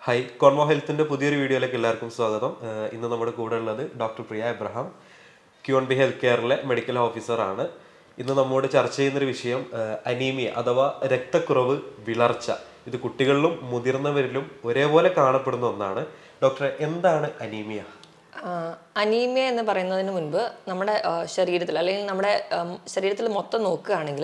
Hi, കോൺമോ ഹെൽത്തിൻ്റെ പുതിയൊരു വീഡിയോയിലേക്ക് എല്ലാവർക്കും സ്വാഗതം. ഇന്ന് നമ്മുടെ കൂടെ ഉള്ളത് doctor Priya Abraham, QNB health കെയറിലെ മെഡിക്കൽ ഓഫീസറാണ്. ഇന്ന് നമ്മോട് ചർച്ച ചെയ്യുന്നൊരു വിഷയം അനീമിയ അഥവാ രക്തക്കുറവ്, വിളർച്ച. ഇത് കുട്ടികളിലും മുതിർന്നവരിലും ഒരേപോലെ കാണപ്പെടുന്ന ഒന്നാണ്. ഡോക്ടറെ, എന്താണ് അനീമിയ? അനീമിയ എന്ന് പറയുന്നതിന് മുൻപ് നമ്മുടെ ശരീരത്തിൽ അല്ലെങ്കിൽ നമ്മുടെ ശരീരത്തിൽ മൊത്തം നോക്കുകയാണെങ്കിൽ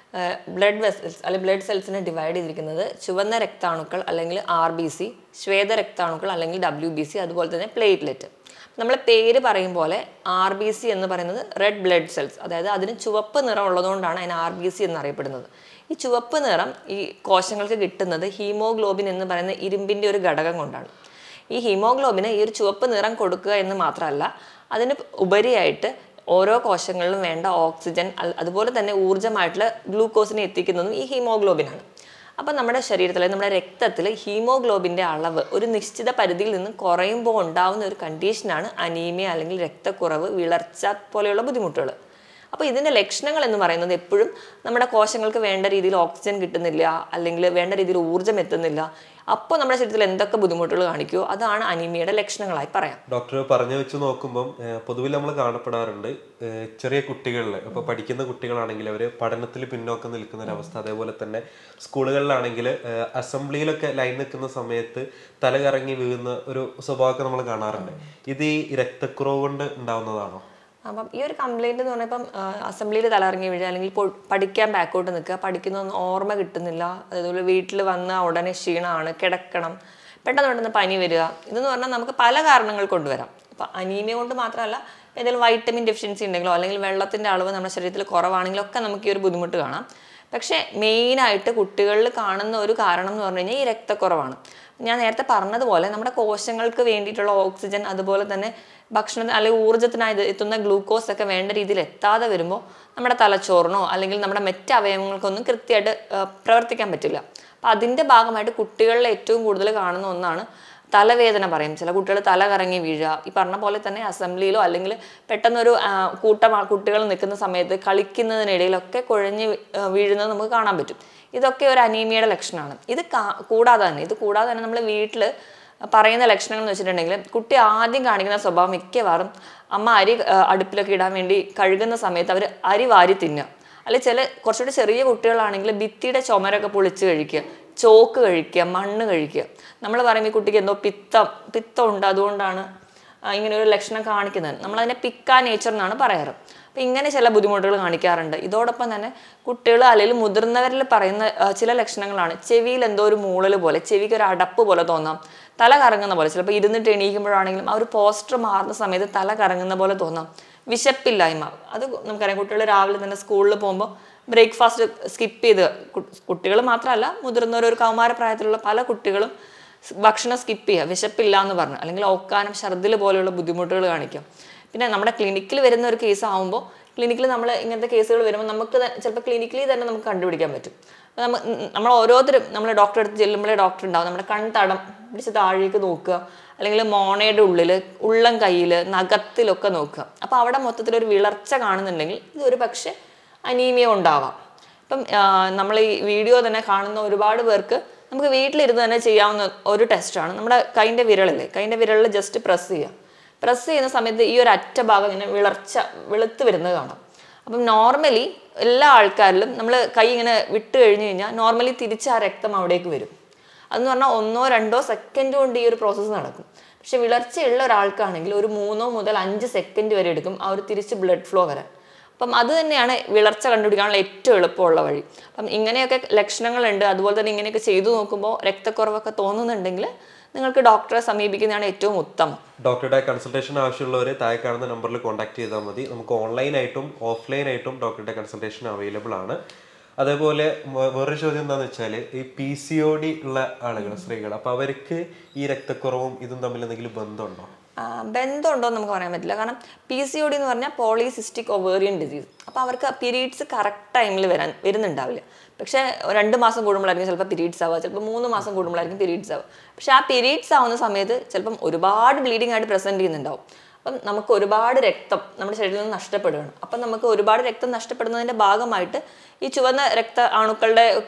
ബ്ലഡ് വെസൽസ് അല്ലെങ്കിൽ ബ്ലഡ് സെൽസിനെ ഡിവൈഡ് ചെയ്തിരിക്കുന്നത് ചുവന്ന രക്താണുക്കൾ അല്ലെങ്കിൽ RBC, ശ്വേത രക്താണുക്കൾ അല്ലെങ്കിൽ WBC, അതുപോലെ തന്നെ പ്ലേറ്റ്ലെറ്റ്. നമ്മൾ പേര് പറയും പോലെ RBC എന്ന് പറയുന്നത് റെഡ് ബ്ലഡ് സെൽസ്, അതായത് അതിന് ചുവപ്പ് നിറം ഉള്ളതുകൊണ്ടാണ് അതിന് RBC എന്നറിയപ്പെടുന്നത്. ഈ ചുവപ്പ് നിറം ഈ കോശങ്ങൾക്ക് കിട്ടുന്നത് ഹീമോഗ്ലോബിൻ എന്ന് പറയുന്ന ഇരുമ്പിൻ്റെ ഒരു ഘടകം കൊണ്ടാണ്. ഈ ഹീമോഗ്ലോബിന് ഈ ഒരു ചുവപ്പ് നിറം കൊടുക്കുക എന്ന് മാത്രമല്ല, അതിന് ഉപരിയായിട്ട് ഓരോ കോശങ്ങളിലും വേണ്ട ഓക്സിജൻ അതുപോലെ തന്നെ ഊർജ്ജമായിട്ടുള്ള ഗ്ലൂക്കോസിനെ എത്തിക്കുന്നതും ഈ ഹീമോഗ്ലോബിനാണ്. അപ്പം നമ്മുടെ ശരീരത്തിൽ, നമ്മുടെ രക്തത്തിൽ ഹീമോഗ്ലോബിൻ്റെ അളവ് ഒരു നിശ്ചിത പരിധിയിൽ നിന്ന് കുറയുമ്പോൾ ഉണ്ടാകുന്ന ഒരു കണ്ടീഷനാണ് അനീമിയ അല്ലെങ്കിൽ രക്തക്കുറവ്, വിളർച്ച പോലെയുള്ള ബുദ്ധിമുട്ടുകൾ. അപ്പോൾ ഇതിൻ്റെ ലക്ഷണങ്ങൾ എന്ന് പറയുന്നത് എപ്പോഴും നമ്മുടെ കോശങ്ങൾക്ക് വേണ്ട രീതിയിൽ ഓക്സിജൻ കിട്ടുന്നില്ല, അല്ലെങ്കിൽ വേണ്ട രീതിയിൽ ഊർജ്ജം എത്തുന്നില്ല. അപ്പോൾ നമ്മുടെ ശരീരത്തിൽ എന്തൊക്കെ ബുദ്ധിമുട്ടുകൾ കാണിക്കുമോ അതാണ് അനീമിയയുടെ ലക്ഷണങ്ങളായി പറയാം. ഡോക്ടർ പറഞ്ഞു വെച്ച് നോക്കുമ്പം പൊതുവിൽ നമ്മൾ കാണപ്പെടാറുണ്ട് ചെറിയ കുട്ടികളിൽ, ഇപ്പോൾ പഠിക്കുന്ന കുട്ടികളാണെങ്കിൽ അവർ പഠനത്തിൽ പിന്നോക്കം നിൽക്കുന്ന ഒരവസ്ഥ. അതേപോലെ തന്നെ സ്കൂളുകളിലാണെങ്കിൽ അസംബ്ലിയിലൊക്കെ ലൈൻ നിൽക്കുന്ന സമയത്ത് തല കറങ്ങി വീഴുന്ന ഒരു സ്വഭാവമൊക്കെ നമ്മൾ കാണാറുണ്ട്. ഇത് ഈ രക്തക്കുറവ് കൊണ്ട് ഉണ്ടാവുന്നതാണോ? അപ്പം ഈ ഒരു കംപ്ലയിൻറ്റ് എന്ന് പറഞ്ഞാൽ ഇപ്പം അസംബ്ലിയിൽ തലയിറങ്ങി വീഴുക, അല്ലെങ്കിൽ പഠിക്കാൻ ബാക്കോട്ട് നിൽക്കുക, പഠിക്കുന്നതൊന്നും ഓർമ്മ കിട്ടുന്നില്ല, അതേപോലെ വീട്ടിൽ വന്ന ഉടനെ ക്ഷീണമാണ്, കിടക്കണം, പെട്ടെന്ന് പനി വരിക, ഇതെന്ന് പറഞ്ഞാൽ നമുക്ക് പല കാരണങ്ങൾ കൊണ്ടുവരാം. ഇപ്പം അനീമിയ കൊണ്ട് മാത്രമല്ല, എന്തെങ്കിലും വൈറ്റമിൻ ഡെഫിഷ്യൻസി ഉണ്ടെങ്കിലോ അല്ലെങ്കിൽ വെള്ളത്തിൻ്റെ അളവ് നമ്മുടെ ശരീരത്തിൽ കുറവാണെങ്കിലോ ഒക്കെ നമുക്ക് ഈ ഒരു ബുദ്ധിമുട്ട് കാണാം. പക്ഷേ മെയിനായിട്ട് കുട്ടികളിൽ കാണുന്ന ഒരു കാരണം എന്ന് പറഞ്ഞു കഴിഞ്ഞാൽ ഈ രക്തക്കുറവാണ്. ഞാൻ നേരത്തെ പറഞ്ഞതുപോലെ നമ്മുടെ കോശങ്ങൾക്ക് വേണ്ടിയിട്ടുള്ള ഓക്സിജൻ അതുപോലെ തന്നെ ഭക്ഷണത്തിന് അല്ലെങ്കിൽ ഊർജ്ജത്തിനായി എത്തുന്ന ഗ്ലൂക്കോസ് ഒക്കെ വേണ്ട രീതിയിൽ എത്താതെ വരുമ്പോൾ നമ്മുടെ തലച്ചോറിനോ അല്ലെങ്കിൽ നമ്മുടെ മറ്റ് അവയവങ്ങൾക്കൊന്നും കൃത്യമായിട്ട് പ്രവർത്തിക്കാൻ പറ്റില്ല. അപ്പം അതിൻ്റെ ഭാഗമായിട്ട് കുട്ടികളിൽ ഏറ്റവും കൂടുതൽ കാണുന്ന ഒന്നാണ് തലവേദന. പറയും ചില കുട്ടികൾ തല കറങ്ങി വീഴുക, ഈ പറഞ്ഞ പോലെ തന്നെ അസംബ്ലിയിലോ അല്ലെങ്കിൽ പെട്ടെന്നൊരു കൂട്ടം കുട്ടികൾ നിൽക്കുന്ന സമയത്ത് കളിക്കുന്നതിനിടയിലൊക്കെ കുഴഞ്ഞ് വീഴുന്നത് നമുക്ക് കാണാൻ പറ്റും. ഇതൊക്കെ ഒരു അനീമിയയുടെ ലക്ഷണമാണ്. ഇത് കൂടാതെ തന്നെ നമ്മൾ വീട്ടിൽ പറയുന്ന ലക്ഷണങ്ങൾ എന്ന് വെച്ചിട്ടുണ്ടെങ്കിൽ, കുട്ടി ആദ്യം കാണിക്കുന്ന സ്വഭാവം മിക്കവാറും അമ്മ അരി അടുപ്പിലൊക്കെ ഇടാൻ വേണ്ടി കഴുകുന്ന സമയത്ത് അവർ അരി വാരി തിന്നുക, അല്ലെങ്കിൽ കുറച്ചുകൂടി ചെറിയ കുട്ടികളാണെങ്കിൽ ഭിത്തിയുടെ ചുമരൊക്കെ പൊളിച്ച് കഴിക്കുക, ചോക്ക് കഴിക്കുക, മണ്ണ് കഴിക്കുക. നമ്മൾ പറയും ഈ കുട്ടിക്ക് എന്തോ പിത്തം ഉണ്ട്, അതുകൊണ്ടാണ് ഇങ്ങനെ ഒരു ലക്ഷണം കാണിക്കുന്നത്. നമ്മളതിനെ പിക്കാ നേച്ചർ എന്നാണ് പറയാറ്. അപ്പം ഇങ്ങനെ ചില ബുദ്ധിമുട്ടുകൾ കാണിക്കാറുണ്ട്. ഇതോടൊപ്പം തന്നെ കുട്ടികൾ അല്ലെങ്കിൽ മുതിർന്നവരിൽ പറയുന്ന ചില ലക്ഷണങ്ങളാണ് ചെവിയിൽ എന്തോ ഒരു മൂളൽ പോലെ, ചെവിക്ക് ഒരു അടപ്പ് പോലെ തോന്നാം, തല കറങ്ങുന്ന പോലെ, ചിലപ്പോൾ ഇരുന്നിട്ട് എണീക്കുമ്പോഴാണെങ്കിലും ആ ഒരു പോസ്റ്റർ മാറുന്ന സമയത്ത് തല കറങ്ങുന്ന പോലെ തോന്നാം, വിശപ്പില്ലായ്മ. അത് നമുക്കറിയാം, കുട്ടികൾ രാവിലെ തന്നെ സ്കൂളിൽ പോകുമ്പോൾ ബ്രേക്ക്ഫാസ്റ്റ് സ്കിപ്പ് ചെയ്ത്, കുട്ടികൾ മാത്രമല്ല മുതിർന്നവർ, കൗമാരപ്രായത്തിലുള്ള പല കുട്ടികളും ഭക്ഷണം സ്കിപ്പ് ചെയ്യുക, വിശപ്പില്ല എന്ന് പറഞ്ഞു, അല്ലെങ്കിൽ ഓക്കാനം, ഛർദിൽ പോലെയുള്ള ബുദ്ധിമുട്ടുകൾ കാണിക്കാം. പിന്നെ നമ്മുടെ ക്ലിനിക്കിൽ വരുന്ന ഒരു കേസ് ആകുമ്പോൾ, ക്ലിനിക്കിൽ നമ്മൾ ഇങ്ങനത്തെ കേസുകൾ വരുമ്പോൾ നമുക്ക് ചിലപ്പോൾ ക്ലിനിക്കലി തന്നെ നമുക്ക് കണ്ടുപിടിക്കാൻ പറ്റും. നമ്മൾ ഓരോരുത്തരും നമ്മൾ ഡോക്ടറെ അടുത്ത് ചെല്ലുമ്പോഴേ ഡോക്ടർ ഉണ്ടാവും നമ്മുടെ കൺതടം പിടിച്ച് താഴേക്ക് നോക്കുക, അല്ലെങ്കിൽ മോണയുടെ ഉള്ളിൽ, ഉള്ളം കയ്യിൽ, നഖത്തിലൊക്കെ നോക്കുക. അപ്പോൾ അവിടെ മൊത്തത്തിലൊരു വിളർച്ച കാണുന്നുണ്ടെങ്കിൽ ഇത് ഒരു പക്ഷേ അനീമിയ ഉണ്ടാവാം. ഇപ്പം നമ്മൾ ഈ വീഡിയോ തന്നെ കാണുന്ന ഒരുപാട് പേർക്ക് നമുക്ക് വീട്ടിലിരുന്ന് തന്നെ ചെയ്യാവുന്ന ഒരു ടെസ്റ്റാണ് നമ്മുടെ കൈൻ്റെ വിരലിൽ ജസ്റ്റ് പ്രസ് ചെയ്യുന്ന സമയത്ത് ഈ ഒരു അറ്റ ഭാഗം ഇങ്ങനെ വെളുത്ത് വരുന്നത് കാണാം. അപ്പം നോർമലി എല്ലാ ആൾക്കാരിലും നമ്മൾ കൈ ഇങ്ങനെ വിട്ട് കഴിഞ്ഞ് കഴിഞ്ഞാൽ നോർമലി തിരിച്ച് ആ രക്തം അവിടേക്ക് വരും. അതെന്ന് പറഞ്ഞാൽ 1-2 സെക്കൻഡ് കൊണ്ട് ഈ ഒരു പ്രോസസ്സ് നടക്കും. പക്ഷെ വിളർച്ചയുള്ള ഒരാൾക്കാണെങ്കിൽ ഒരു 3 മുതൽ 5 സെക്കൻഡ് വരെ എടുക്കും ആ ഒരു തിരിച്ച് ബ്ലഡ് ഫ്ലോ വരാൻ. അപ്പം അത് തന്നെയാണ് വിളർച്ച കണ്ടുപിടിക്കാനുള്ള ഏറ്റവും എളുപ്പമുള്ള വഴി. അപ്പം ഇങ്ങനെയൊക്കെ ലക്ഷണങ്ങളുണ്ട്, അതുപോലെ തന്നെ ഇങ്ങനെയൊക്കെ ചെയ്തു നോക്കുമ്പോൾ രക്തക്കുറവൊക്കെ തോന്നുന്നുണ്ടെങ്കിൽ നിങ്ങൾക്ക് ഡോക്ടറെ സമീപിക്കുന്നതാണ് ഏറ്റവും ഉത്തമം. ഡോക്ടറുടെ കൺസൾട്ടേഷൻ ആവശ്യമുള്ളവർ താഴെ കാണുന്ന നമ്പറിൽ കോൺടാക്ട് ചെയ്താൽ മതി. നമുക്ക് ഓൺലൈനായിട്ടും ഓഫ്ലൈനായിട്ടും ഡോക്ടറുടെ കൺസൾട്ടേഷൻ അവൈലബിൾ ആണ്. അതേപോലെ വേറൊരു ചോദ്യം എന്താണെന്ന് വെച്ചാൽ, ഈ PCOD ഉള്ള ആളുകൾ, സ്ത്രീകൾ, അപ്പോൾ അവർക്ക് ഈ രക്തക്കുറവും ഇതും തമ്മിൽ എന്തെങ്കിലും ബന്ധമുണ്ടോ? ബന്ധമുണ്ടോ എന്ന് നമുക്ക് പറയാൻ പറ്റില്ല. കാരണം PCOD എന്ന് പറഞ്ഞാൽ പോളിസിസ്റ്റിക് ഒവേറിയൻ ഡിസീസ്. അപ്പോൾ അവർക്ക് പീരീഡ്സ് കറക്റ്റ് ടൈമിൽ വരുന്നുണ്ടാവില്ല. പക്ഷേ 2 മാസം കൂടുമ്പോഴായിരിക്കും ചിലപ്പോൾ പീരീഡ്സ് ആവുക, ചിലപ്പോൾ 3 മാസം കൂടുമ്പോഴായിരിക്കും പീരീഡ്സ് ആവുക. പക്ഷേ ആ പീരീഡ്സ് ആവുന്ന സമയത്ത് ചിലപ്പം ഒരുപാട് ബ്ലീഡിംഗ് ആയിട്ട് പ്രസൻറ്റ് ചെയ്യുന്നുണ്ടാവും. അപ്പം നമുക്ക് ഒരുപാട് രക്തം നമ്മുടെ ശരീരത്തിൽ നിന്ന് നഷ്ടപ്പെടുകയാണ്. അപ്പം നമുക്ക് ഒരുപാട് രക്തം നഷ്ടപ്പെടുന്നതിൻ്റെ ഭാഗമായിട്ട് ഈ ചുവന്ന അണുക്കളുടെ ഒക്കെ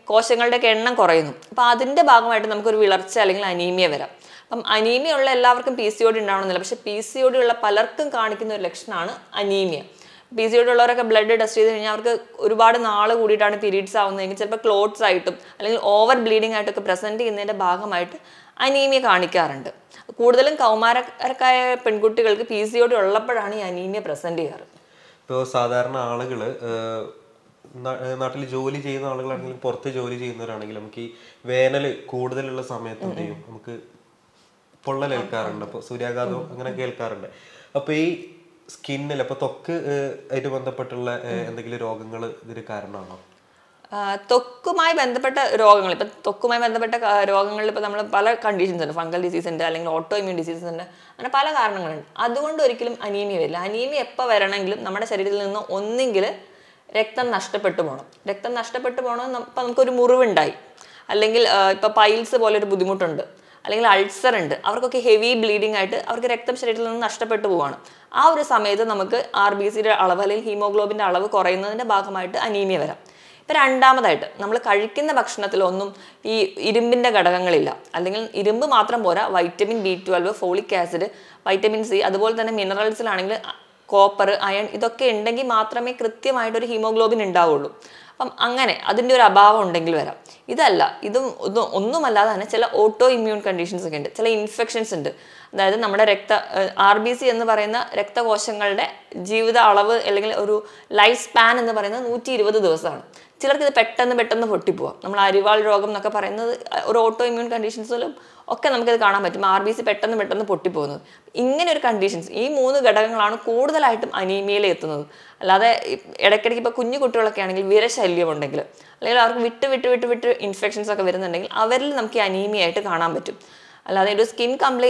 കോശങ്ങളുടെയൊക്കെ എണ്ണം കുറയുന്നു. അപ്പോൾ അതിൻ്റെ ഭാഗമായിട്ട് നമുക്കൊരു വിളർച്ച അല്ലെങ്കിൽ അനീമിയ വരാം. അപ്പം അനീമിയ ഉള്ള എല്ലാവർക്കും PCOD ഉണ്ടാവണമെന്നില്ല. പക്ഷേ PCOD ഉള്ള പലർക്കും കാണിക്കുന്ന ഒരു ലക്ഷണമാണ് അനീമിയ. PCOD ഉള്ളവരൊക്കെ ബ്ലഡ് ടെസ്റ്റ് ചെയ്ത് കഴിഞ്ഞാൽ അവർക്ക് ഒരുപാട് നാൾ കൂടിയിട്ടാണ് പീരീഡ്സ് ആവുന്നതെങ്കിൽ ചിലപ്പോൾ ക്ലോട്ട്സ് ആയിട്ടും അല്ലെങ്കിൽ ഓവർ ബ്ലീഡിംഗ് ആയിട്ടൊക്കെ പ്രസൻറ്റ് ചെയ്യുന്നതിൻ്റെ ഭാഗമായിട്ട് അനീമിയ കാണിക്കാറുണ്ട്. കൂടുതലും കൗമാരക്കാരായ പെൺകുട്ടികൾക്ക് PCOD ഉള്ളപ്പോഴാണ് ഈ അനീമിയ പ്രസൻറ്റ് ചെയ്യാറ്. ഇപ്പോൾ സാധാരണ ആളുകൾ നാട്ടിൽ ജോലി ചെയ്യുന്ന ആളുകളാണെങ്കിലും പുറത്ത് ജോലി ചെയ്യുന്നവരാണെങ്കിലും നമുക്ക് ഈ വേനൽ കൂടുതലുള്ള സമയത്ത് എന്ത് ചെയ്യും, നമുക്ക് പൊള്ളലേൽക്കാറുണ്ട്. അപ്പോൾ സൂര്യാഘാതം അങ്ങനെ കേൾക്കാറുണ്ട്. അപ്പോൾ ഈ സ്കിന്നിൽ അപ്പോൾ ത്വക്ക് ആയിട്ട് ബന്ധപ്പെട്ടുള്ള എന്തെങ്കിലും രോഗങ്ങൾ ഇതിന് കാരണമാണോ? ത്വക്കുമായി ബന്ധപ്പെട്ട രോഗങ്ങൾ, ഇപ്പം ത്വക്കുമായി ബന്ധപ്പെട്ട രോഗങ്ങളിൽ ഇപ്പോൾ നമ്മൾ പല കണ്ടീഷൻസ് ഉണ്ട്. ഫംഗൽ ഡിസീസ് ഉണ്ട്, അല്ലെങ്കിൽ ഓട്ടോ ഇമ്മ്യൂൺ ഡിസീസസ് ഉണ്ട്, അങ്ങനെ പല കാരണങ്ങളുണ്ട്. അതുകൊണ്ട് ഒരിക്കലും അനീമിയ വരില്ല. അനീമിയ എപ്പോൾ വരണമെങ്കിലും നമ്മുടെ ശരീരത്തിൽ നിന്ന് ഒന്നെങ്കിൽ രക്തം നഷ്ടപ്പെട്ടു പോകണം. രക്തം നഷ്ടപ്പെട്ടു പോകണം. ഇപ്പം നമുക്കൊരു മുറിവുണ്ടായി, അല്ലെങ്കിൽ ഇപ്പോൾ പൈൽസ് പോലെ ഒരു ബുദ്ധിമുട്ടുണ്ട്, അല്ലെങ്കിൽ അൾസർ ഉണ്ട്, അവർക്കൊക്കെ ഹെവി ബ്ലീഡിംഗ് ആയിട്ട് അവർക്ക് രക്തം ശരീരത്തിൽ നിന്ന് നഷ്ടപ്പെട്ടു പോവാണ്. ആ ഒരു സമയത്ത് നമുക്ക് RBCയുടെ അളവ് അല്ലെങ്കിൽ ഹീമോഗ്ലോബിൻ്റെ അളവ് കുറയുന്നതിൻ്റെ ഭാഗമായിട്ട് അനീമിയ വരാം. ഇപ്പം രണ്ടാമതായിട്ട് നമ്മൾ കഴിക്കുന്ന ഭക്ഷണത്തിലൊന്നും ഈ ഇരുമ്പിൻ്റെ ഘടകങ്ങളില്ല, അല്ലെങ്കിൽ ഇരുമ്പ് മാത്രം പോരാ, vitamin B12, folic acid, vitamin C, അതുപോലെ തന്നെ മിനറൽസിലാണെങ്കിൽ കോപ്പർ, അയൺ, ഇതൊക്കെ ഉണ്ടെങ്കിൽ മാത്രമേ കൃത്യമായിട്ടൊരു ഹീമോഗ്ലോബിൻ ഉണ്ടാവുള്ളൂ. അപ്പം അങ്ങനെ അതിൻ്റെ ഒരു അഭാവം ഉണ്ടെങ്കിൽ വരാം. ഇതല്ല, ഇതും ഒന്നുമല്ലാതെ തന്നെ ചില ഓട്ടോ ഇമ്മ്യൂൺ കണ്ടീഷൻസ് ഒക്കെ ഉണ്ട്, ചില ഇൻഫെക്ഷൻസ് ഉണ്ട്. അതായത് നമ്മുടെ RBC എന്ന് പറയുന്ന രക്തകോശങ്ങളുടെ ജീവിത അളവ് അല്ലെങ്കിൽ ഒരു ലൈഫ് സ്പാൻ എന്ന് പറയുന്നത് 120 ദിവസമാണ്. ചിലർക്ക് ഇത് പെട്ടെന്ന് പൊട്ടിപ്പോവാം. നമ്മൾ അരിവാൾ രോഗം എന്നൊക്കെ പറയുന്നത് ഒരു ഓട്ടോ ഇമ്മ്യൂൺ കണ്ടീഷൻസിലും ഒക്കെ നമുക്കിത് കാണാൻ പറ്റും. RBC പെട്ടെന്ന് പൊട്ടിപ്പോകുന്നത്. ഇങ്ങനെ ഒരു കണ്ടീഷൻസ്, ഈ 3 ഘടകങ്ങളാണ് കൂടുതലായിട്ടും അനീമിയയിൽ എത്തുന്നത്. അല്ലാതെ ഇടയ്ക്കിടയ്ക്ക് ഇപ്പോൾ കുഞ്ഞു കുട്ടികളൊക്കെ ആണെങ്കിൽ വിരശല്യം ഉണ്ടെങ്കിൽ, അല്ലെങ്കിൽ അവർക്ക് വിട്ട് ഇൻഫെക്ഷൻസ് ഒക്കെ വരുന്നുണ്ടെങ്കിൽ അവരിൽ നമുക്ക് ഈ അനീമിയ ആയിട്ട് കാണാൻ പറ്റും. അല്ലാതെ ഒരു സ്കിൻ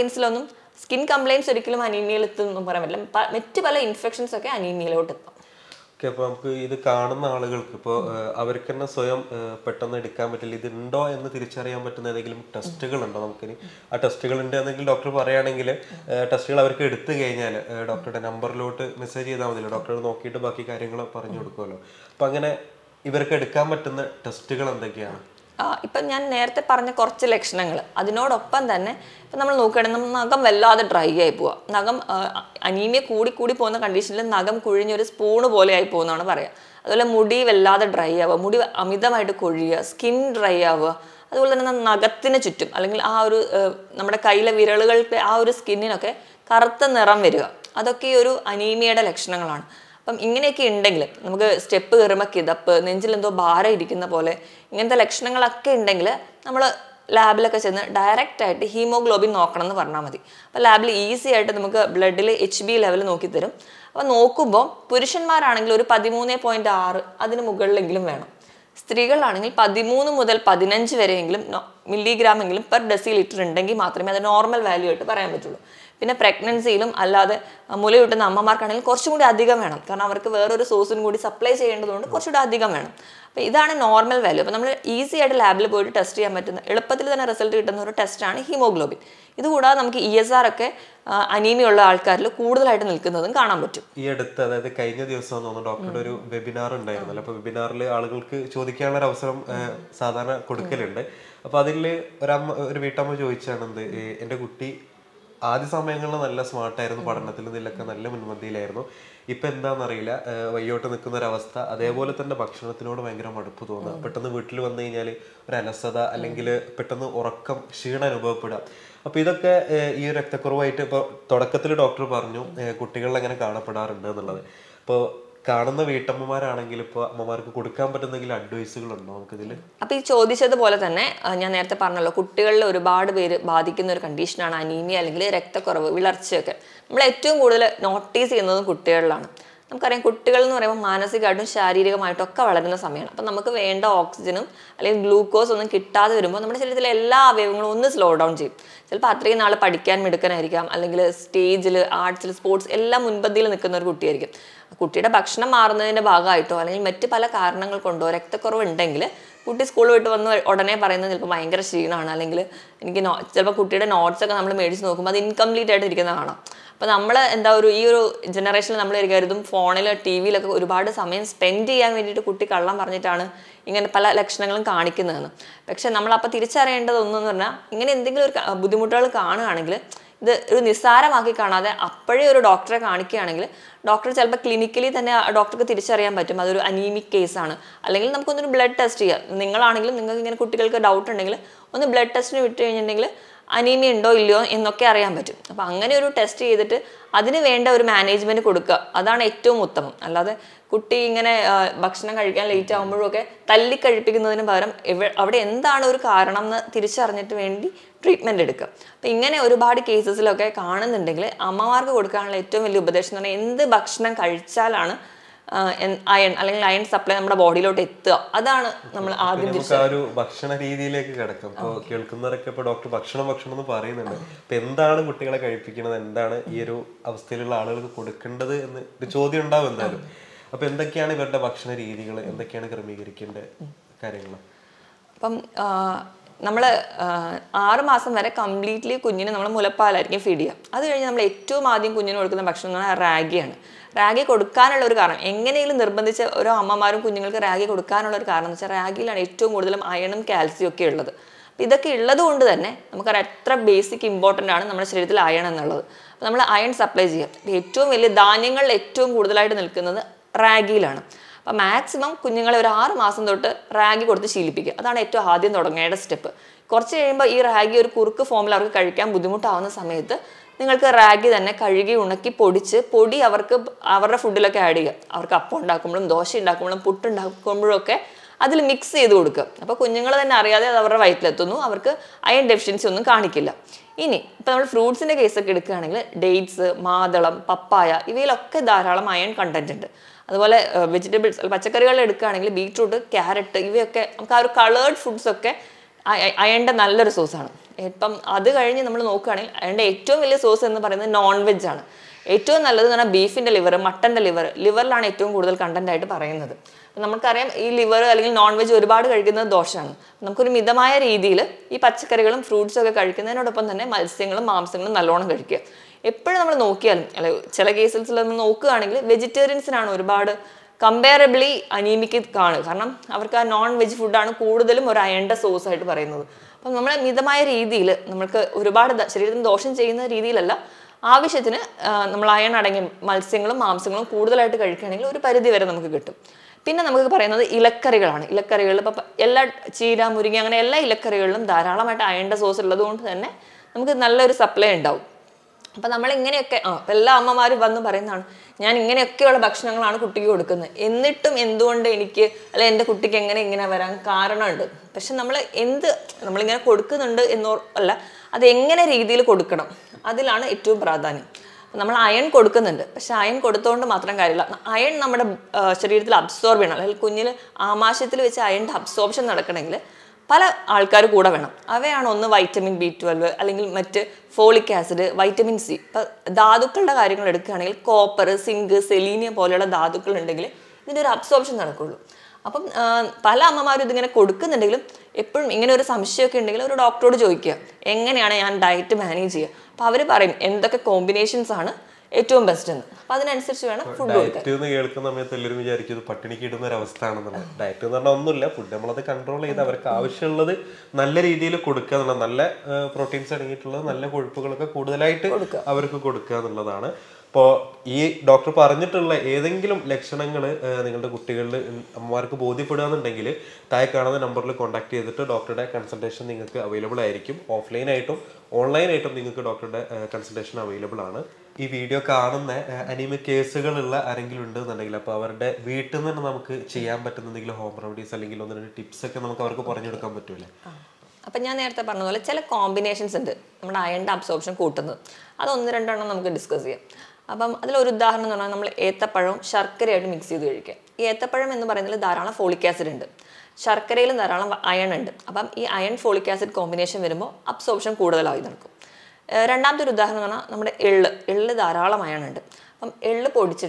കംപ്ലയിൻസ് ഒരിക്കലും അനീമിയയിൽ എത്തുമെന്നും പറയാൻ പറ്റില്ല. മറ്റ് പല ഇൻഫെക്ഷൻസ് ഒക്കെ അനീമിയയിലോട്ട് എത്താം. ഓക്കെ, അപ്പോൾ നമുക്ക് ഇത് കാണുന്ന ആളുകൾക്ക് ഇപ്പോൾ അവർക്ക് തന്നെ സ്വയം പെട്ടെന്ന് എടുക്കാൻ പറ്റില്ല, ഇതുണ്ടോ എന്ന് തിരിച്ചറിയാൻ പറ്റുന്ന ഏതെങ്കിലും ടെസ്റ്റുകളുണ്ടോ? നമുക്കിനി ആ ടെസ്റ്റുകൾ ഉണ്ട് എന്നെങ്കിൽ ഡോക്ടർ പറയുകയാണെങ്കിൽ ടെസ്റ്റുകൾ അവർക്ക് എടുത്തു കഴിഞ്ഞാൽ ഡോക്ടറുടെ നമ്പറിലോട്ട് മെസ്സേജ് ചെയ്താൽ മതിയല്ലോ, ഡോക്ടർ നോക്കിയിട്ട് ബാക്കി കാര്യങ്ങൾ പറഞ്ഞു കൊടുക്കുമല്ലോ. അപ്പം അങ്ങനെ ഇവർക്ക് എടുക്കാൻ പറ്റുന്ന ടെസ്റ്റുകൾ എന്തൊക്കെയാണ്? ഇപ്പം ഞാൻ നേരത്തെ പറഞ്ഞ കുറച്ച് ലക്ഷണങ്ങൾ, അതിനോടൊപ്പം തന്നെ ഇപ്പം നമ്മൾ നോക്കുകയാണെങ്കിൽ നഖം വല്ലാതെ ഡ്രൈ ആയി പോവുക. നഖം അനീമിയ കൂടി പോകുന്ന കണ്ടീഷനിൽ നഖം കുഴിഞ്ഞൊരു സ്പൂണ് പോലെ ആയി പോകുന്നതാണ് പറയുക. അതുപോലെ മുടി വല്ലാതെ ഡ്രൈ ആവുക, മുടി അമിതമായിട്ട് കൊഴിയുക, സ്കിൻ ഡ്രൈ ആവുക. അതുപോലെ തന്നെ നഖത്തിന് ചുറ്റും അല്ലെങ്കിൽ ആ ഒരു നമ്മുടെ കയ്യിലെ വിരലുകളുടെ ആ ഒരു സ്കിന്നിനൊക്കെ കറുത്ത നിറം വരിക, അതൊക്കെ ഈ ഒരു അനീമിയയുടെ ലക്ഷണങ്ങളാണ്. അപ്പം ഇങ്ങനെയൊക്കെ ഉണ്ടെങ്കിൽ നമുക്ക് സ്റ്റെപ്പ് കയറുമ്പോൾ കിതപ്പ്, നെഞ്ചിലെന്തോ ഭാരം ഇരിക്കുന്ന പോലെ ഇങ്ങനത്തെ ലക്ഷണങ്ങളൊക്കെ ഉണ്ടെങ്കിൽ നമ്മൾ ലാബിലൊക്കെ ചെന്ന് ഡയറക്റ്റായിട്ട് ഹീമോഗ്ലോബിൻ നോക്കണം എന്ന് പറഞ്ഞാൽ മതി. അപ്പോൾ ലാബിൽ ഈസി ആയിട്ട് നമുക്ക് ബ്ലഡിൽ HB ലെവൽ നോക്കിത്തരും. അപ്പോൾ നോക്കുമ്പോൾ പുരുഷന്മാരാണെങ്കിൽ ഒരു 13.6 അതിന് മുകളിലെങ്കിലും വേണം. സ്ത്രീകളാണെങ്കിൽ 13 മുതൽ 15 വരെയെങ്കിലും മില്ലിഗ്രാമെങ്കിലും പെർ ഡെസിലിറ്റർ ഉണ്ടെങ്കിൽ മാത്രമേ അത് നോർമൽ വാല്യൂ ആയിട്ട് പറയാൻ പറ്റുള്ളൂ. പിന്നെ പ്രഗ്നൻസിയിലും അല്ലാതെ മുലയൂട്ടുന്ന അമ്മമാർക്കാണെങ്കിൽ കുറച്ചും കൂടി അധികം വേണം, കാരണം അവർക്ക് വേറൊരു സോഴ്സിനും കൂടി സപ്ലൈ ചെയ്യേണ്ടതുകൊണ്ട് കുറച്ചുകൂടി അധികം വേണം. അപ്പോൾ ഇതാണ് നോർമൽ വാല്യൂ. അപ്പോൾ നമ്മൾ ഈസി ആയിട്ട് ലാബിൽ പോയിട്ട് ടെസ്റ്റ് ചെയ്യാൻ പറ്റുന്ന, എളുപ്പത്തിൽ തന്നെ റിസൾട്ട് കിട്ടുന്ന ഒരു ടെസ്റ്റാണ് ഹീമോഗ്ലോബിൻ. ഇതുകൂടാതെ നമുക്ക് ESR ഒക്കെ അനീമിയ ഉള്ള ആൾക്കാരിൽ കൂടുതലായിട്ട് നിൽക്കുന്നതും കാണാൻ പറ്റും. ഈ അടുത്ത്, അതായത് കഴിഞ്ഞ ദിവസം തോന്നുന്നു ഡോക്ടറുടെ ഒരു വെബിനാർ ഉണ്ടായിരുന്നല്ലോ. അപ്പോൾ വെബിനാറിൽ ആളുകൾക്ക് ചോദിക്കാനുള്ള ഒരു അവസരം സാധാരണ കൊടുക്കലുണ്ട്. അപ്പോൾ അതിൽ ഒരു വീട്ടമ്മ ചോദിച്ചാണ്, എൻ്റെ കുട്ടി ആദ്യ സമയങ്ങളിൽ നല്ല സ്മാർട്ടായിരുന്നു, പഠനത്തിൽ ഇതിലൊക്കെ നല്ല മുൻപന്തിയിലായിരുന്നു, ഇപ്പം എന്താണെന്നറിയില്ല വയ്യോട്ട് നിൽക്കുന്ന ഒരവസ്ഥ, അതേപോലെ തന്നെ ഭക്ഷണത്തിനോട് ഭയങ്കര മടുപ്പ് തോന്നുക, പെട്ടെന്ന് വീട്ടിൽ വന്നു കഴിഞ്ഞാൽ ഒരു അലസത, അല്ലെങ്കിൽ പെട്ടെന്ന് ഉറക്കം, ക്ഷീണം അനുഭവപ്പെടുക. അപ്പോൾ ഇതൊക്കെ ഈ രക്തക്കുറവായിട്ട് ഇപ്പോൾ തുടക്കത്തിൽ ഡോക്ടർ പറഞ്ഞു കുട്ടികളിൽ അങ്ങനെ കാണപ്പെടാറുണ്ട് എന്നുള്ളത്. അപ്പോൾ കാണുന്ന വീട്ടമ്മമാരാണെങ്കിൽ ഇപ്പോൾ അമ്മമാർക്ക് കൊടുക്കാൻ പറ്റുന്നെങ്കിൽ അഡ്വൈസുകളുണ്ടോ നമുക്കിതിൽ? അപ്പോൾ ഈ ചോദിച്ചതുപോലെ തന്നെ ഞാൻ നേരത്തെ പറഞ്ഞല്ലോ, കുട്ടികളിൽ ഒരുപാട് പേര് ബാധിക്കുന്ന ഒരു കണ്ടീഷനാണ് അനീമിയ അല്ലെങ്കിൽ രക്തക്കുറവ്, വിളർച്ചയൊക്കെ. നമ്മൾ ഏറ്റവും കൂടുതൽ നോട്ടീസ് ചെയ്യുന്നതും കുട്ടികളിലാണ്. നമുക്കറിയാം, കുട്ടികൾ എന്ന് പറയുമ്പോൾ മാനസികമായിട്ടും ശാരീരികമായിട്ടും ഒക്കെ വളരുന്ന സമയമാണ്. അപ്പം നമുക്ക് വേണ്ട ഓക്സിജനും അല്ലെങ്കിൽ ഗ്ലൂക്കോസ് ഒന്നും കിട്ടാതെ വരുമ്പോൾ നമ്മുടെ ശരീരത്തിലെ എല്ലാ അവയവങ്ങളും ഒന്ന് സ്ലോ ഡൗൺ ചെയ്യും. ചിലപ്പോൾ അത്രയും നാൾ പഠിക്കാൻ മിടുക്കനായിരിക്കാം, അല്ലെങ്കിൽ സ്റ്റേജിൽ, ആർട്സിൽ, സ്പോർട്സ് എല്ലാം മുൻപന്തിയിൽ നിൽക്കുന്ന ഒരു കുട്ടിയായിരിക്കും. കുട്ടിയുടെ ഭക്ഷണം മാറുന്നതിൻ്റെ ഭാഗമായിട്ടോ അല്ലെങ്കിൽ മറ്റ് പല കാരണങ്ങൾ കൊണ്ടോ രക്തക്കുറവ് ഉണ്ടെങ്കിൽ കുട്ടി സ്കൂൾ വിട്ട് വന്ന് ഉടനെ പറയുന്നത് ചിലപ്പോൾ ഭയങ്കര ക്ഷീണമാണ്, അല്ലെങ്കിൽ എനിക്ക് ചിലപ്പോൾ കുട്ടിയുടെ നോട്ട്സൊക്കെ നമ്മൾ മേടിച്ച് നോക്കുമ്പോൾ അത് ഇൻകംപ്ലീറ്റ് ആയിട്ട് ഇരിക്കുന്നത് കാണാം. അപ്പോൾ നമ്മൾ ഈ ഒരു ജനറേഷനിൽ നമ്മൾ കരുതും ഫോണിൽ ടി വിയിലൊക്കെ ഒരുപാട് സമയം സ്പെൻഡ് ചെയ്യാൻ വേണ്ടിയിട്ട് കുട്ടി കള്ളം പറഞ്ഞിട്ടാണ് ഇങ്ങനെ പല ലക്ഷണങ്ങളും കാണിക്കുന്നതെന്ന്. പക്ഷെ നമ്മളപ്പോൾ തിരിച്ചറിയേണ്ടതൊന്നെന്ന് പറഞ്ഞാൽ ഇങ്ങനെ എന്തെങ്കിലും ഒരു ബുദ്ധിമുട്ടുകൾ കാണുകയാണെങ്കിൽ ഇത് ഒരു നിസ്സാരമാക്കി കാണാതെ അപ്പോഴേ ഒരു ഡോക്ടറെ കാണിക്കുകയാണെങ്കിൽ ഡോക്ടർ ചിലപ്പോൾ ക്ലിനിക്കലി തന്നെ ഡോക്ടർക്ക് തിരിച്ചറിയാൻ പറ്റും അതൊരു അനീമിക് കേസാണ്. അല്ലെങ്കിൽ നമുക്കൊന്നൊരു ബ്ലഡ് ടെസ്റ്റ് ചെയ്യാം. നിങ്ങളാണെങ്കിലും നിങ്ങൾക്ക് ഇങ്ങനെ കുട്ടികൾക്ക് ഡൗട്ട് ഉണ്ടെങ്കിൽ ഒന്ന് ബ്ലഡ് ടെസ്റ്റിന് വിട്ട് കഴിഞ്ഞിട്ടുണ്ടെങ്കിൽ അനീമിയ ഉണ്ടോ ഇല്ലയോ എന്നൊക്കെ അറിയാൻ പറ്റും. അപ്പോൾ അങ്ങനെ ഒരു ടെസ്റ്റ് ചെയ്തിട്ട് അതിന് വേണ്ട ഒരു മാനേജ്മെൻറ്റ് കൊടുക്കുക, അതാണ് ഏറ്റവും ഉത്തമം. അല്ലാതെ കുട്ടി ഇങ്ങനെ ഭക്ഷണം കഴിക്കാൻ ലേറ്റ് ആകുമ്പോഴൊക്കെ തല്ലിക്കഴിപ്പിക്കുന്നതിന് പകരം അവിടെ എന്താണ് ഒരു കാരണം എന്ന് തിരിച്ചറിഞ്ഞിട്ട് വേണ്ടി ട്രീറ്റ്മെൻറ്റ് എടുക്കുക. അപ്പം ഇങ്ങനെ ഒരുപാട് കേസസിലൊക്കെ കാണുന്നുണ്ടെങ്കിൽ അമ്മമാർക്ക് കൊടുക്കാനുള്ള ഏറ്റവും വലിയ ഉപദേശം എന്ന് പറഞ്ഞാൽ എന്ത് ഭക്ഷണം കഴിച്ചാലാണ് അയൺ അല്ലെങ്കിൽ അയൺ സപ്ലൈ നമ്മുടെ ബോഡിയിലോട്ട് എത്തുക, അതാണ് നമ്മൾ ആദ്യം ഒരു ഭക്ഷണ രീതിയിലേക്ക് കിടക്കും. ഇപ്പോൾ കേൾക്കുന്നവരൊക്കെ ഇപ്പോൾ ഡോക്ടർ ഭക്ഷണം എന്ന് പറയുന്നുണ്ട്. അപ്പൊ എന്താണ് കുട്ടികളെ കഴിപ്പിക്കുന്നത്, എന്താണ് ഈ ഒരു അവസ്ഥയിലുള്ള ആളുകൾക്ക് കൊടുക്കേണ്ടത് എന്ന് ഒരു ചോദ്യം ഉണ്ടാവും എന്തായാലും. അപ്പൊ എന്തൊക്കെയാണ് ഇവരുടെ ഭക്ഷണ രീതികൾ, എന്തൊക്കെയാണ് ക്രമീകരിക്കേണ്ട കാര്യങ്ങൾ? അപ്പം നമ്മൾ 6 മാസം വരെ കംപ്ലീറ്റ്ലി കുഞ്ഞിന് നമ്മൾ മുലപ്പാലായിരിക്കും ഫീഡ് ചെയ്യുക. അത് കഴിഞ്ഞ് നമ്മൾ ഏറ്റവും ആദ്യം കുഞ്ഞിന് കൊടുക്കുന്ന ഭക്ഷണം എന്ന് പറഞ്ഞാൽ റാഗിയാണ്. റാഗി കൊടുക്കാനുള്ള ഒരു കാരണം, എങ്ങനെയെങ്കിലും നിർബന്ധിച്ച് ഓരോ അമ്മമാരും കുഞ്ഞുങ്ങൾക്ക് റാഗി കൊടുക്കാനുള്ള ഒരു കാരണം എന്ന് വെച്ചാൽ റാഗിയിലാണ് ഏറ്റവും കൂടുതലും അയണും കാൽസ്യം ഒക്കെ ഉള്ളത്. അപ്പോൾ ഇതൊക്കെ ഉള്ളത് കൊണ്ട് തന്നെ നമുക്കറിയാം എത്ര ബേസിക് ഇമ്പോർട്ടൻ്റ് ആണ് നമ്മുടെ ശരീരത്തിൽ അയൺ എന്നുള്ളത്. അപ്പോൾ നമ്മൾ അയൺ സപ്ലൈ ചെയ്യാം. ഏറ്റവും വലിയ ധാന്യങ്ങളിൽ ഏറ്റവും കൂടുതലായിട്ട് നിൽക്കുന്നത് റാഗിയിലാണ്. അപ്പോൾ മാക്സിമം കുഞ്ഞുങ്ങളെ ഒരു 6 മാസം തൊട്ട് റാഗി കൊടുത്ത് ശീലിപ്പിക്കുക. അതാണ് ഏറ്റവും ആദ്യം തുടങ്ങേണ്ട സ്റ്റെപ്പ്. കുറച്ച് കഴിയുമ്പോൾ ഈ റാഗി ഒരു കുറുക്ക് ഫോമിൽ അവർക്ക് കഴിക്കാൻ ബുദ്ധിമുട്ടാവുന്ന സമയത്ത് നിങ്ങൾക്ക് റാഗി തന്നെ കഴുകി ഉണക്കി പൊടി അവർക്ക് അവരുടെ ഫുഡിലൊക്കെ ആഡ് ചെയ്യുക. അവർക്ക് അപ്പം ഉണ്ടാക്കുമ്പോഴും ദോശ ഉണ്ടാക്കുമ്പോഴും പുട്ടുണ്ടാക്കുമ്പോഴും ഒക്കെ അതിൽ മിക്സ് ചെയ്ത് കൊടുക്കുക. അപ്പോൾ കുഞ്ഞുങ്ങൾ തന്നെ അറിയാതെ അത് അവരുടെ വയറ്റിലെത്തുന്നു, അവർക്ക് അയൺ ഡെഫിഷ്യൻസി ഒന്നും കാണിക്കില്ല. ഇനി ഇപ്പോൾ നമ്മൾ ഫ്രൂട്ട്സിൻ്റെ കേസൊക്കെ എടുക്കുകയാണെങ്കിൽ ഡേറ്റ്സ്, മാതളം, പപ്പായ ഇവയിലൊക്കെ ധാരാളം അയൺ കണ്ടന്റ് ഉണ്ട്. അതുപോലെ വെജിറ്റബിൾസ് പച്ചക്കറികൾ എടുക്കുകയാണെങ്കിൽ ബീട്രൂട്ട്, ക്യാരറ്റ് ഇവയൊക്കെ നമുക്ക് ആ ഒരു കളേർഡ് ഫുഡ്സൊക്കെ അയണിൻ്റെ നല്ലൊരു സോഴ്സാണ്. ഇപ്പം അത് കഴിഞ്ഞ് നമ്മൾ നോക്കുകയാണെങ്കിൽ അയണിൻ്റെ ഏറ്റവും വലിയ സോഴ്സ് എന്ന് പറയുന്നത് നോൺ വെജ് ആണ്. ഏറ്റവും നല്ലത് എന്ന് പറഞ്ഞാൽ ബീഫിൻ്റെ ലിവർ, മട്ടൻ്റെ ലിവറിലാണ് ഏറ്റവും കൂടുതൽ കണ്ടന്റ് ആയിട്ട് പറയുന്നത്. നമുക്കറിയാം ഈ ലിവർ അല്ലെങ്കിൽ നോൺ വെജ് ഒരുപാട് കഴിക്കുന്നത് ദോഷമാണ്. നമുക്കൊരു മിതമായ രീതിയിൽ ഈ പച്ചക്കറികളും ഫ്രൂട്ട്സും ഒക്കെ കഴിക്കുന്നതിനോടൊപ്പം തന്നെ മത്സ്യങ്ങളും മാംസങ്ങളും നല്ലോണം കഴിക്കുക. എപ്പോഴും നമ്മൾ നോക്കിയാലും അല്ലെ ചില കേസിൽ നമ്മൾ നോക്കുകയാണെങ്കിൽ വെജിറ്റേറിയൻസിനാണ് ഒരുപാട് കമ്പയറബിളി അനീമിക്ക് കാണുക. കാരണം അവർക്ക് ആ നോൺ വെജ് ഫുഡാണ് കൂടുതലും ഒരു അയണിൻ്റെ സോഴ്സ് ആയിട്ട് പറയുന്നത്. അപ്പം നമ്മൾ മിതമായ രീതിയിൽ നമുക്ക് ഒരുപാട് ശരീരത്തിന് ദോഷം ചെയ്യുന്ന രീതിയിലല്ല, ആവശ്യത്തിന് നമ്മൾ അയൺ അടങ്ങിയ മത്സ്യങ്ങളും മാംസങ്ങളും കൂടുതലായിട്ട് കഴിക്കുകയാണെങ്കിൽ ഒരു പരിധി വരെ നമുക്ക് കിട്ടും. പിന്നെ നമുക്ക് പറയുന്നത് ഇലക്കറികളാണ്. ഇലക്കറികളിൽ ഇപ്പം എല്ലാ ചീര, മുരിങ്ങ അങ്ങനെ എല്ലാ ഇലക്കറികളിലും ധാരാളമായിട്ട് അയണിൻ്റെ സോഴ്സ് ഉള്ളത് കൊണ്ട് തന്നെ നമുക്ക് നല്ലൊരു സപ്ലൈ ഉണ്ടാവും. അപ്പം നമ്മളിങ്ങനെയൊക്കെ എല്ലാ അമ്മമാരും വന്ന് പറയുന്നതാണ്, ഞാൻ ഇങ്ങനെയൊക്കെയുള്ള ഭക്ഷണങ്ങളാണ് കുട്ടിക്ക് കൊടുക്കുന്നത്, എന്നിട്ടും എന്തുകൊണ്ട് എനിക്ക് അല്ലെ എൻ്റെ കുട്ടിക്ക് ഇങ്ങനെ വരാൻ കാരണമുണ്ട്. പക്ഷെ നമ്മളിങ്ങനെ കൊടുക്കുന്നുണ്ട് എന്നോ അല്ല, അത് എങ്ങനെ രീതിയിൽ കൊടുക്കണം അതിലാണ് ഏറ്റവും പ്രാധാന്യം. നമ്മൾ അയൺ കൊടുക്കുന്നുണ്ട്, പക്ഷെ അയൺ കൊടുത്തുകൊണ്ട് മാത്രം കാര്യമില്ല. അയൺ നമ്മുടെ ശരീരത്തിൽ അബ്സോർബ് ചെയ്യണം. അല്ലെങ്കിൽ കുഞ്ഞിന് ആമാശയത്തിൽ വെച്ച് അയണിൻ്റെ അബ്സോർപ്ഷൻ നടക്കണമെങ്കിൽ പല ആൾക്കാർ കൂടെ വേണം. അവയാണ് ഒന്ന് വൈറ്റമിൻ B12 അല്ലെങ്കിൽ മറ്റ് ഫോളിക് ആസിഡ്, വൈറ്റമിൻ C. ഇപ്പം ധാതുക്കളുടെ കാര്യങ്ങൾ എടുക്കുകയാണെങ്കിൽ കോപ്പർ, സിങ്ക്, സെലീനിയം പോലെയുള്ള ധാതുക്കൾ ഉണ്ടെങ്കിൽ ഇതിൻ്റെ ഒരു അബ്സോർപ്ഷൻ നടക്കുള്ളൂ. അപ്പം പല അമ്മമാരും ഇതിങ്ങനെ കൊടുക്കുന്നുണ്ടെങ്കിലും എപ്പോഴും ഇങ്ങനെ ഒരു സംശയമൊക്കെ ഉണ്ടെങ്കിൽ ഒരു ഡോക്ടറോട് ചോദിക്കുക, എങ്ങനെയാണ് ഞാൻ ഡയറ്റ് മാനേജ് ചെയ്യുക. അപ്പോൾ അവർ പറയും എന്തൊക്കെ കോമ്പിനേഷൻസ് ആണ് ഏറ്റവും ബെസ്റ്റ് എന്ന്. അപ്പം അതിനനുസരിച്ച് വേണം ഫുഡ് കൊടുക്കാൻ. ഡയറ്റ് എന്ന് കേൾക്കുന്ന സമയത്ത് എല്ലാവരും വിചാരിക്കും ഇത് പട്ടിണിക്ക് ഇടുന്ന ഒരു അവസ്ഥ ആണെന്നുള്ളത്. ഡയറ്റ് എന്ന് പറഞ്ഞാൽ ഒന്നുമില്ല, ഫുഡ് നമ്മളത് കൺട്രോൾ ചെയ്ത് അവർക്ക് ആവശ്യമുള്ളത് നല്ല രീതിയിൽ കൊടുക്കുക എന്നുള്ളത്, നല്ല പ്രോട്ടീൻസ് അടങ്ങിയിട്ടുള്ളത്, നല്ല കൊഴുപ്പുകളൊക്കെ കൂടുതലായിട്ട് അവർക്ക് കൊടുക്കുക എന്നുള്ളതാണ്. അപ്പോൾ ഈ ഡോക്ടർ പറഞ്ഞിട്ടുള്ള ഏതെങ്കിലും ലക്ഷണങ്ങൾ നിങ്ങളുടെ കുട്ടികളിൽ അമ്മമാർക്ക് ബോധ്യപ്പെടുകയെന്നുണ്ടെങ്കിൽ താഴെ കാണുന്ന നമ്പറിൽ കോൺടാക്ട് ചെയ്തിട്ട് ഡോക്ടറുടെ കൺസൾട്ടേഷൻ നിങ്ങൾക്ക് അവൈലബിൾ ആയിരിക്കും. ഓഫ്ലൈനായിട്ടും ഓൺലൈനായിട്ടും നിങ്ങൾക്ക് ഡോക്ടറുടെ കൺസൾട്ടേഷൻ അവൈലബിൾ ആണ്. ഈ വീഡിയോ കാണുന്ന അനീമിക് കേസുകളുള്ള ആരെങ്കിലും ഉണ്ടെന്നുണ്ടെങ്കിൽ അപ്പോൾ അവരുടെ വീട്ടിൽ നിന്ന് തന്നെ നമുക്ക് ചെയ്യാൻ പറ്റുന്ന എന്തെങ്കിലും ഹോം റെമഡീസ് അല്ലെങ്കിൽ 1-2 ടിപ്സ് ഒക്കെ നമുക്ക് അവർക്ക് പറഞ്ഞെടുക്കാൻ പറ്റൂലേ? അപ്പം ഞാൻ നേരത്തെ പറഞ്ഞ പോലെ ചില കോമ്പിനേഷൻസ് ഉണ്ട് നമ്മുടെ അയണിൻ്റെ അബ്സോർപ്ഷൻ കൂട്ടുന്നത്. അത് 1-2 നമുക്ക് ഡിസ്കസ് ചെയ്യാം. അപ്പം അതിലൊരു ഉദാഹരണം എന്ന് പറഞ്ഞാൽ നമ്മൾ ഏത്തപ്പഴവും ശർക്കരയായിട്ട് മിക്സ് ചെയ്ത് കഴിക്കുക. ഈ ഏത്തപ്പഴം എന്ന് പറയുന്നതിൽ ധാരാളം ഫോളിക് ആസിഡ് ഉണ്ട്, ശർക്കരയിലും ധാരാളം അയൺ ഉണ്ട്. അപ്പം ഈ അയൺ ഫോളിക് ആസിഡ് കോമ്പിനേഷൻ വരുമ്പോൾ അബ്സോർപ്ഷൻ കൂടുതലായി നടക്കും. രണ്ടാമത്തെ ഒരു ഉദാഹരണം എന്ന് പറഞ്ഞാൽ നമ്മുടെ എള്ള് ധാരാളം അയൺ ഉണ്ട്. അപ്പം എള്ള് പൊടിച്ചിട്ട്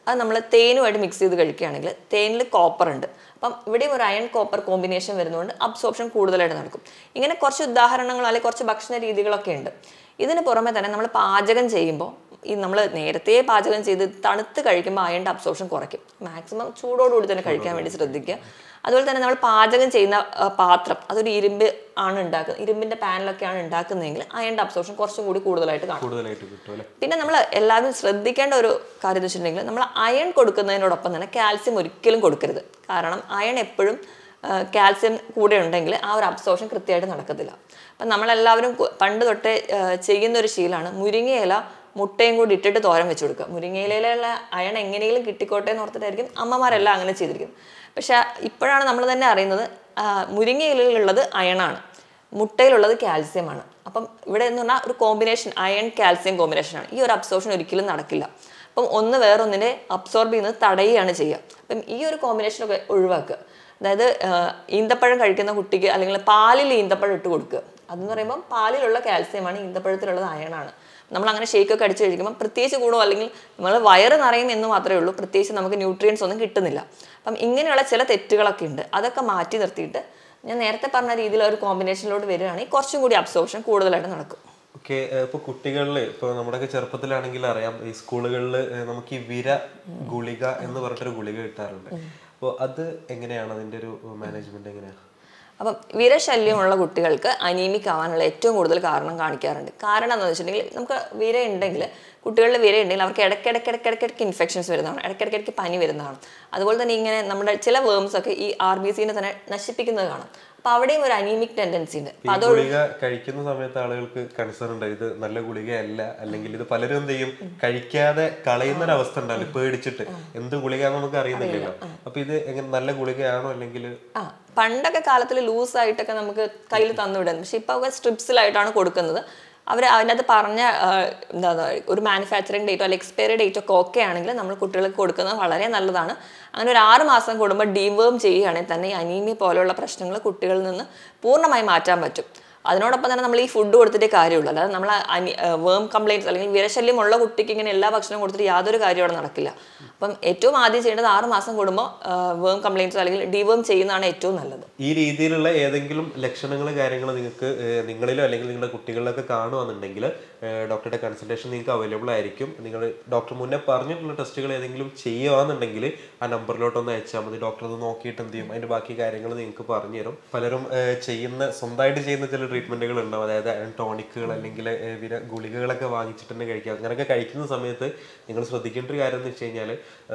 അത് നമ്മൾ തേനുമായിട്ട് മിക്സ് ചെയ്ത് കഴിക്കുകയാണെങ്കിൽ തേനിൽ കോപ്പർ ഉണ്ട്. അപ്പം ഇവിടെയും ഒരു അയൺ കോപ്പർ കോമ്പിനേഷൻ വരുന്നതുകൊണ്ട് അബ്സോർപ്ഷൻ കൂടുതലായിട്ട് നടക്കും. ഇങ്ങനെ കുറച്ച് ഉദാഹരണങ്ങൾ അല്ലെങ്കിൽ കുറച്ച് ഭക്ഷണ രീതികളൊക്കെ ഉണ്ട്. ഇതിന് പുറമെ തന്നെ നമ്മൾ പാചകം ചെയ്യുമ്പോൾ നമ്മൾ നേരത്തെ പാചകം ചെയ്ത് തണുത്ത് കഴിക്കുമ്പോൾ അയണിൻ്റെ അബ്സോർപ്ഷൻ കുറയ്ക്കും. മാക്സിമം ചൂടോടുകൂടി തന്നെ കഴിക്കാൻ വേണ്ടി ശ്രദ്ധിക്കുക. അതുപോലെ തന്നെ നമ്മൾ പാചകം ചെയ്യുന്ന പാത്രം അതൊരു ഇരുമ്പ് ആണ് ഉണ്ടാക്കുന്നത്, ഇരുമ്പിന്റെ പാനിലൊക്കെയാണ് ഉണ്ടാക്കുന്നതെങ്കിൽ അയണിൻ്റെ അബ്സോർപ്ഷൻ കുറച്ചും കൂടി കൂടുതലായിട്ട് കാണും. പിന്നെ നമ്മൾ എല്ലാവരും ശ്രദ്ധിക്കേണ്ട ഒരു കാര്യം എന്ന് വെച്ചിട്ടുണ്ടെങ്കിൽ നമ്മൾ അയൺ കൊടുക്കുന്നതിനോടൊപ്പം തന്നെ കാൽസ്യം ഒരിക്കലും കൊടുക്കരുത്. കാരണം അയൺ എപ്പോഴും കാൽസ്യം കൂടെ ഉണ്ടെങ്കിൽ ആ ഒരു അബ്സോർപ്ഷൻ കൃത്യമായിട്ട് നടക്കത്തില്ല. അപ്പം നമ്മളെല്ലാവരും പണ്ട് തൊട്ടേ ചെയ്യുന്നൊരു ശീലമാണ് മുരിങ്ങയില മുട്ടയും കൂടി ഇട്ടിട്ട് തോരൻ വെച്ച് കൊടുക്കുക. മുരിങ്ങയിലുള്ള അയൺ എങ്ങനെയെങ്കിലും കിട്ടിക്കോട്ടെ എന്ന് ഓർത്തിട്ടായിരിക്കും അമ്മമാരെല്ലാം അങ്ങനെ ചെയ്തിരിക്കുന്നത്. പക്ഷെ ഇപ്പോഴാണ് നമ്മൾ തന്നെ അറിയുന്നത് മുരിങ്ങയിലുള്ളത് അയണാണ്, മുട്ടയിലുള്ളത് കാൽസ്യമാണ്. അപ്പം ഇവിടെ എന്ന് പറഞ്ഞാൽ ഒരു കോമ്പിനേഷൻ അയൺ കാൽസ്യം കോമ്പിനേഷനാണ്. ഈ ഒരു അബ്സോർപ്ഷൻ ഒരിക്കലും നടക്കില്ല. അപ്പം ഒന്ന് വേറൊന്നിനെ അബ്സോർബ് ചെയ്യുന്നത് തടയുകയാണ് ചെയ്യുക. അപ്പം ഈ ഒരു കോമ്പിനേഷനൊക്കെ ഒഴിവാക്കുക. അതായത് ഈന്തപ്പഴം കഴിക്കുന്ന കുട്ടിക്ക് അല്ലെങ്കിൽ പാലിൽ ഈന്തപ്പഴം ഇട്ട് കൊടുക്കുക. അതെന്ന് പറയുമ്പോൾ പാലിലുള്ള കാൽസ്യമാണ്, ഈന്തപ്പഴത്തിലുള്ളത് അയണാണ്. നമ്മൾ അങ്ങനെ ഷേക്കൊക്കെ അടിച്ച് കഴിക്കുമ്പോൾ പ്രത്യേകിച്ച് കൂടുമോ അല്ലെങ്കിൽ നമ്മൾ വയറ് നിറയും എന്ന് മാത്രമേ ഉള്ളൂ, പ്രത്യേകിച്ച് നമുക്ക് ന്യൂട്രിയൻസ് ഒന്നും കിട്ടുന്നില്ല. അപ്പം ഇങ്ങനെയുള്ള ചില തെറ്റുകളൊക്കെ ഉണ്ട്. അതൊക്കെ മാറ്റി നിർത്തിയിട്ട് ഞാൻ നേരത്തെ പറഞ്ഞ രീതിയിൽ ഒരു കോമ്പിനേഷനിലോട്ട് വരികയാണെങ്കിൽ കുറച്ചും കൂടി അബ്സോർപ്ഷൻ കൂടുതലായിട്ട് നടക്കും. ഓക്കെ, ഇപ്പോൾ കുട്ടികളിൽ ഇപ്പോൾ നമ്മുടെയൊക്കെ ചെറുപ്പത്തിലാണെങ്കിൽ അറിയാം, ഈ സ്കൂളുകളിൽ നമുക്ക് ഈ വിര ഗുളിക എന്ന് പറഞ്ഞിട്ടൊരു ഗുളിക കിട്ടാറുണ്ട്. അപ്പോൾ അത് എങ്ങനെയാണ്, അതിൻ്റെ ഒരു മാനേജ്മെന്റ് എങ്ങനെയാണ്? അപ്പം വിരശല്യമുള്ള കുട്ടികൾക്ക് അനീമിക് ആവാനുള്ള ഏറ്റവും കൂടുതൽ കാരണം കാണിക്കാറുണ്ട്. കാരണം എന്താണെന്ന് വെച്ചിട്ടുണ്ടെങ്കിൽ നമുക്ക് വിര ഉണ്ടെങ്കിൽ കുട്ടികളുടെ വിര ഉണ്ടെങ്കിൽ അവർക്ക് ഇടയ്ക്കിടയ്ക്ക് ഇൻഫെക്ഷൻസ് വരുന്നതാണ്, ഇടയ്ക്കിടയ്ക്ക് പനി വരുന്നതാണ്. അതുപോലെ തന്നെ ഇങ്ങനെ നമ്മുടെ ചില വേംസ് ഒക്കെ ഈ RBCനെ തന്നെ നശിപ്പിക്കുന്നത് കാണാം. അപ്പൊ അവിടെയും ഒരു അനീമിക് ടെൻഡൻസി ഉണ്ട്. ഗുളിക കഴിക്കുന്ന സമയത്ത് ആളുകൾക്ക് കൺസേൺ ഉണ്ട്, ഇത് നല്ല ഗുളികയല്ല, അല്ലെങ്കിൽ ഇത് പലരും എന്ത് ചെയ്യും കഴിക്കാതെ കളയുന്ന ഒരു അവസ്ഥ ഉണ്ടല്ലോ പേടിച്ചിട്ട്, എന്ത് ഗുളികയാണെന്ന് നമുക്ക് അറിയുന്നില്ലല്ലോ. അപ്പൊ ഇത് എങ്ങനെ നല്ല ഗുളികയാണോ അല്ലെങ്കിൽ? പണ്ടൊക്കെ കാലത്തിൽ ലൂസായിട്ടൊക്കെ നമുക്ക് കയ്യിൽ തന്നുവിടുന്നത്, പക്ഷെ ഇപ്പൊ ഒക്കെ സ്ട്രിപ്സിലായിട്ടാണ് കൊടുക്കുന്നത്. അവർ അതിനകത്ത് പറഞ്ഞ എന്താ ഒരു മാനുഫാക്ചറിങ് ഡേറ്റോ അല്ലെങ്കിൽ എക്സ്പയറി ഡേറ്റോ ഒക്കെ ഓക്കെ ആണെങ്കിൽ നമ്മൾ കുട്ടികൾക്ക് കൊടുക്കുന്നത് വളരെ നല്ലതാണ്. അങ്ങനെ ഒരു 6 മാസം കൂടുമ്പോൾ ഡീവേം ചെയ്യുകയാണെങ്കിൽ തന്നെ ഈ അനീമിയ പോലെയുള്ള പ്രശ്നങ്ങൾ കുട്ടികളിൽ നിന്ന് പൂർണ്ണമായി മാറ്റാൻ പറ്റും. അതിനോടൊപ്പം തന്നെ നമ്മൾ ഈ ഫുഡ് കൊടുത്തിട്ടേ കാര്യമുള്ളൂ. അല്ലാതെ നമ്മൾ വേം കംപ്ലയിൻറ്റ്സ് അല്ലെങ്കിൽ വിരശല്യമുള്ള കുട്ടിക്ക് ഇങ്ങനെ എല്ലാ ഭക്ഷണവും കൊടുത്തിട്ട് യാതൊരു കാര്യവും അവിടെ നടക്കില്ല. അപ്പം ഏറ്റവും ആദ്യം ചെയ്യേണ്ടത് 6 മാസം കൂടുമ്പോൾ വേം കംപ്ലയിൻറ്റ്സ് അല്ലെങ്കിൽ ഡിവേം ചെയ്യുന്നതാണ് ഏറ്റവും നല്ലത്. ഈ രീതിയിലുള്ള ഏതെങ്കിലും ലക്ഷണങ്ങൾ കാര്യങ്ങൾ നിങ്ങൾക്ക് നിങ്ങളിലോ അല്ലെങ്കിൽ നിങ്ങളുടെ കുട്ടികളിലൊക്കെ കാണുകയാണെന്നുണ്ടെങ്കിൽ ഡോക്ടറുടെ കൺസൾട്ടേഷൻ നിങ്ങൾക്ക് അവൈലബിൾ ആയിരിക്കും. നിങ്ങൾ ഡോക്ടർ മുന്നേ പറഞ്ഞിട്ടുള്ള ടെസ്റ്റുകൾ ഏതെങ്കിലും ചെയ്യുകയാണെന്നുണ്ടെങ്കിൽ ആ നമ്പറിലോട്ടൊന്ന് അയച്ചാൽ മതി. ഡോക്ടർ അത് നോക്കിയിട്ട് എന്ത് ചെയ്യും, അതിൻ്റെ ബാക്കി കാര്യങ്ങൾ നിങ്ങൾക്ക് പറഞ്ഞു തരും. പലരും സ്വന്തമായിട്ട് ചെയ്യുന്ന ചില ട്രീറ്റ്മെന്റുകൾ ഉണ്ടാവും, അതായത് ടോണിക്കുകൾ അല്ലെങ്കിൽ ഗുളികകളൊക്കെ വാങ്ങിച്ചിട്ട് തന്നെ കഴിക്കുക. അങ്ങനെയൊക്കെ കഴിക്കുന്ന സമയത്ത് നിങ്ങൾ ശ്രദ്ധിക്കേണ്ട ഒരു കാര്യം എന്ന് വെച്ച് കഴിഞ്ഞാൽ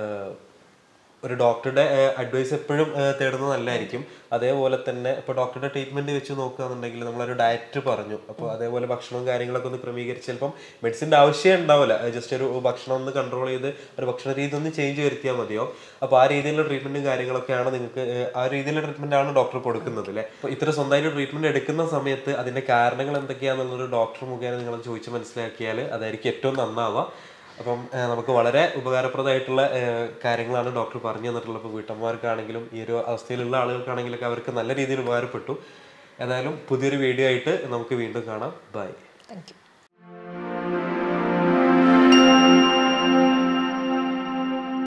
ഒരു ഡോക്ടറുടെ അഡ്വൈസ് എപ്പോഴും തേടുന്നത് നല്ലതായിരിക്കും. അതേപോലെ തന്നെ ഇപ്പോൾ ഡോക്ടറുടെ ട്രീറ്റ്മെന്റ് വെച്ച് നോക്കുകയാണെന്നുണ്ടെങ്കിൽ നമ്മളൊരു ഡയറ്റ് പറഞ്ഞു, അപ്പോൾ അതേപോലെ ഭക്ഷണവും കാര്യങ്ങളൊക്കെ ഒന്ന് ക്രമീകരിച്ച് ചിലപ്പം മെഡിസിൻ്റെ ആവശ്യം ഉണ്ടാവില്ല, ജസ്റ്റ് ഒരു ഭക്ഷണം ഒന്ന് കൺട്രോൾ ചെയ്ത് ഒരു ഭക്ഷണ രീതി ഒന്ന് ചേഞ്ച് വരുത്തിയാൽ മതിയോ. അപ്പോൾ ആ രീതിയിലുള്ള ട്രീറ്റ്മെന്റും കാര്യങ്ങളൊക്കെയാണ് നിങ്ങൾക്ക് ആ രീതിയിലുള്ള ട്രീറ്റ്മെന്റ് ആണ് ഡോക്ടർ കൊടുക്കുന്നത് അല്ലേ. അപ്പോൾ ഇത്ര സ്വന്തമായിട്ട് ട്രീറ്റ്മെന്റ് എടുക്കുന്ന സമയത്ത് അതിന്റെ കാരണങ്ങൾ എന്തൊക്കെയാണെന്നുള്ളൊരു ഡോക്ടർ മുഖേന നിങ്ങൾ ചോദിച്ച് മനസ്സിലാക്കിയാൽ അതായിരിക്കും ഏറ്റവും നന്നാവുക. അപ്പം നമുക്ക് വളരെ ഉപകാരപ്രദമായിട്ടുള്ള കാര്യങ്ങളാണ് ഡോക്ടർ പറഞ്ഞു തന്നിട്ടുള്ളത്. ഇപ്പോൾ വീട്ടമ്മമാർക്കാണെങ്കിലും ഈ ഒരു അവസ്ഥയിലുള്ള ആളുകൾക്കാണെങ്കിലൊക്കെ അവർക്ക് നല്ല രീതിയിൽ ഉപകാരപ്പെട്ടു. ഏതായാലും പുതിയൊരു വീഡിയോ ആയിട്ട് നമുക്ക് വീണ്ടും കാണാം. ബൈ. Thank U.